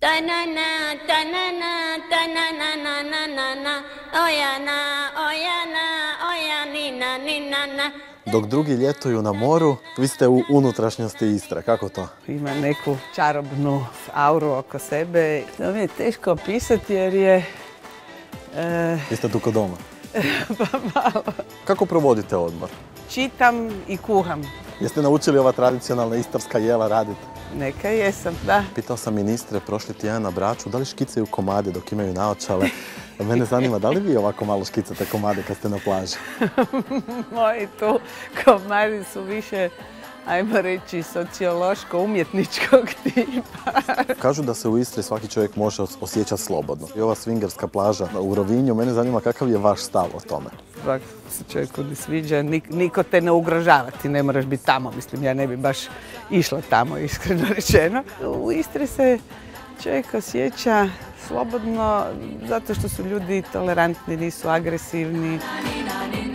Ta-na-na, ta-na-na, ta-na-na-na-na-na-na, ojana, ojana, ojanina, nina-na. Dok drugi ljetuju na moru, vi ste u unutrašnjosti Istre. Kako to? Ima neku čarobnu auru oko sebe. To mi je teško opisati jer je... Vi ste tu kod doma? Pa malo. Kako provodite odmor? Čitam i kuham. Jeste naučili ova tradicionalna istarska jela raditi? Neka jesam, da. Pitao sam ministre prošli tjedan na Braču da li škicaju komade dok imaju naočale. Mene zanima da li vi ovako malo škicate komade kad ste na plaži? Moji tu komadi su više, ajmo reći, sociološko-umjetničkog tipa. Kažu da se u Istri svaki čovjek može osjećati slobodno. I ova swingerska plaža u Rovinju, mene zanima kakav je vaš stav o tome? Svak se čovjeku ne sviđa, niko te ne ugrožava, ti ne moraš biti tamo. Mislim, ja ne bi baš išla tamo, iskreno rečeno. U Istri se čovjek osjeća slobodno zato što su ljudi tolerantni, nisu agresivni.